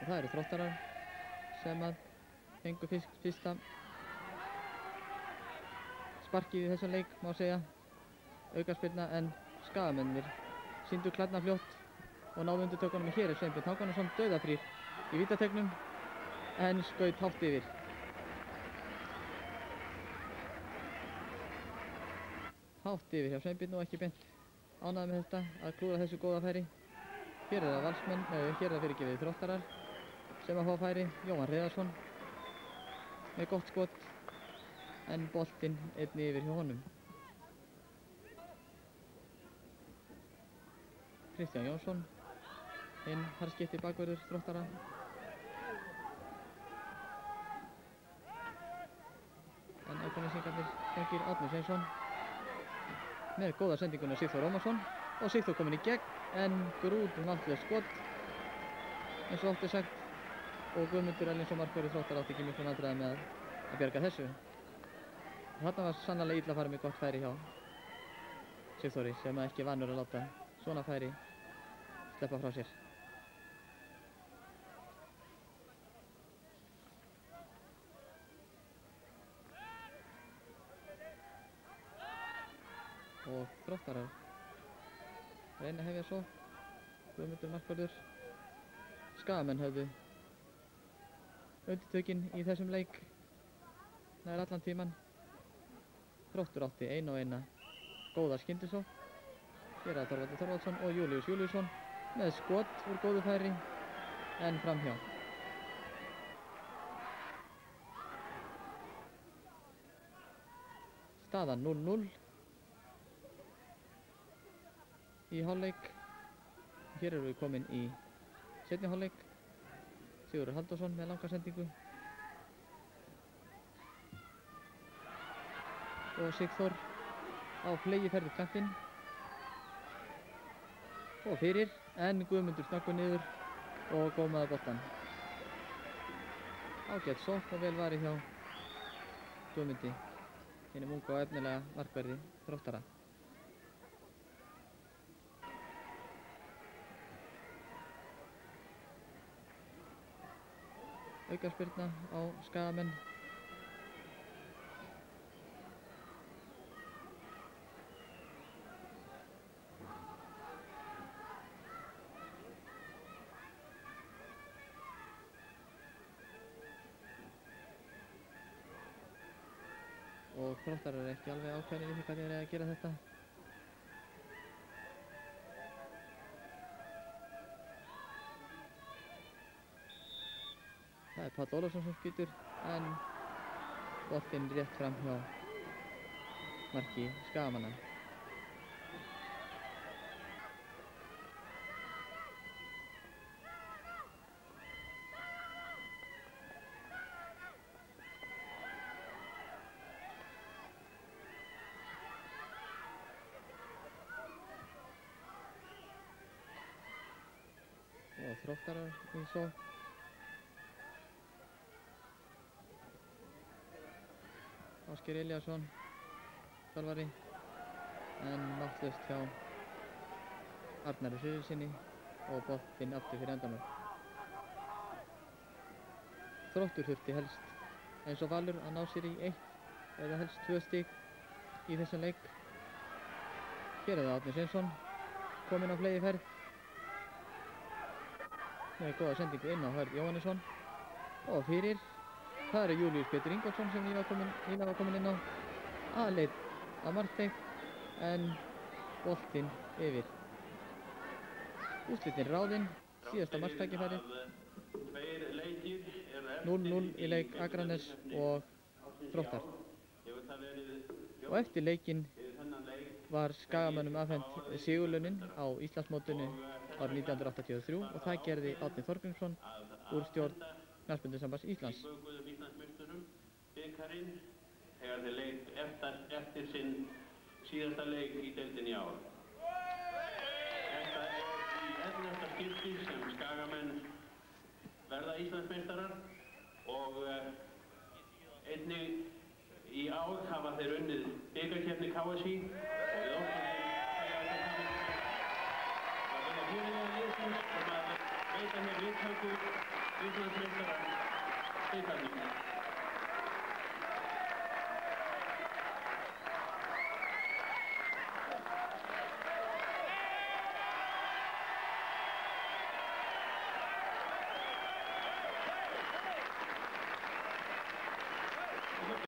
það eru Þróttarar sem að fengu fyrsta sparkið í þessum leik, má segja, aukaspyrna, en Skagamennir sýndu klærnar fljótt og náðu undirtökunum. Hér er Sveinbjörn Hákonarson dauðafrýr í vítategnum en skaut hátt yfir. Hátt yfir hjá Sveinbjörn og ekki beint ánægður með þetta að klúra þessu góða færi. Hér er það Valsmenn, hér er það fyrirgefið Þróttarar sem að fá færi. Jóhann Hreiðarsson með gott skot en boltinn einnig yfir hjá honum. Kristján Jónsson, hinn harðskeytti bakvörður Þróttara. En ákveðningsingarnir fengir Árni Sveinsson með góða sendinguna Sigþór Ómarsson og Sigþór kominn í gegn en grútmarklaust skot eins og oft er sagt, og Guðmundur Erlingsson markvörður Þróttara átti ekki miklum vandræðum með að bjarga þessu. Þarna var sannarlega illa farið með gott færi hjá Sigþóri sem ekki vanur að láta svona færi sleppa frá sér. Og Þróttarar reyna að hefja svo. Guðmundur markvörður. Skagamenn höfðu undirtökin í þessum leik nær allan tíman. Þróttur átti eina og eina góða skyndisókn. Hér er Þorvaldur Þorvaldsson og Júlíus Júlíusson með skot úr góðu færi en framhjá. Staðan 0-0 í hálfleik. Hér erum við komin í seinni hálfleik. Sigurður Halldórsson með langa sendingu og Sigþór á fleygiferð upp kantinn og fyrir, en Guðmundur snöggur niður og gómaði boltann. Ágætt sókn og vel varið hjá Guðmundi, hinum unga og efnilega markverði Þróttara. Aukaspyrna á Skagamenn. Og Þróttarar eru ekki alveg ákveðnir í því hvernig þeir eru að gera þetta. Það er Páll Ólafsson sem skýtur en boltinn rétt fram hjá marki Skagamanna. Og Þróttarar í sókn. Ásgeir Elíasson, þjálfari, en máttlaust hjá Arnari Sigurðssyni og boltinn aftur fyrir endamörk. Þróttur þurfti helst eins og Valur að ná sér í 1 eða helst 2 stig í þessum leik. Hér er það Árni Sveinsson kominn á fleygiferð með góða sendingu inn á Hörð Jóhannesson og fyrir. Það eru Júlíus Pétur Ingólfsson sem nýlega var kominn inn á aðleit á markteig en boltinn yfir. Úrslitin ráðinn, síðasta marktækifærið. 0-0 í leik Akranes og Þróttar. Og eftir leikinn var Skagamönnum afhent sigurlaunin á Íslandsmótinu árið 1983 og það gerði Árni Þorgrímsson úr stjórn Knattspyrnusambands Íslands. Þegar þeir leik eftir sinn síðasta leik í deildinni í ár. Þetta er í 11. skipti sem Skagamenn verða Íslandsmeistarar og einnig í ár hafa þeir unnið bikarkeppni KSÍ og við óskum þeim að vera fyrirliðar liðsins og að veita hér viðtöku Íslandsmeistarar byggarnir.